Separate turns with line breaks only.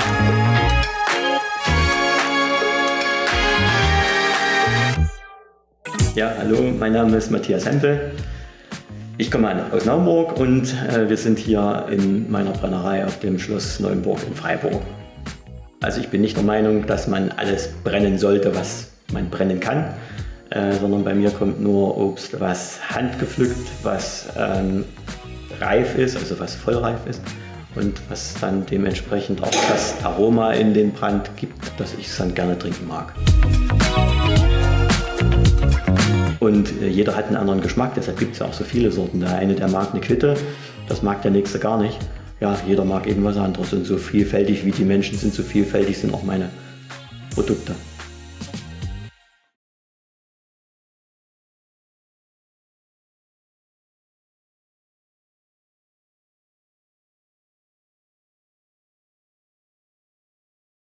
Ja, hallo, mein Name ist Matthias Hempel. Ich komme aus Naumburg und wir sind hier in meiner Brennerei auf dem Schloss Neuenburg in Freiburg. Also ich bin nicht der Meinung, dass man alles brennen sollte, was man brennen kann, sondern bei mir kommt nur Obst, was handgepflückt, was reif ist, also was vollreif ist und was dann dementsprechend auch das Aroma in den Brand gibt, dass ich es dann gerne trinken mag. Und jeder hat einen anderen Geschmack, deshalb gibt es ja auch so viele Sorten. Der eine, der mag eine Quitte, das mag der nächste gar nicht. Ja, jeder mag eben was anderes und so vielfältig wie die Menschen sind, so vielfältig sind auch meine Produkte.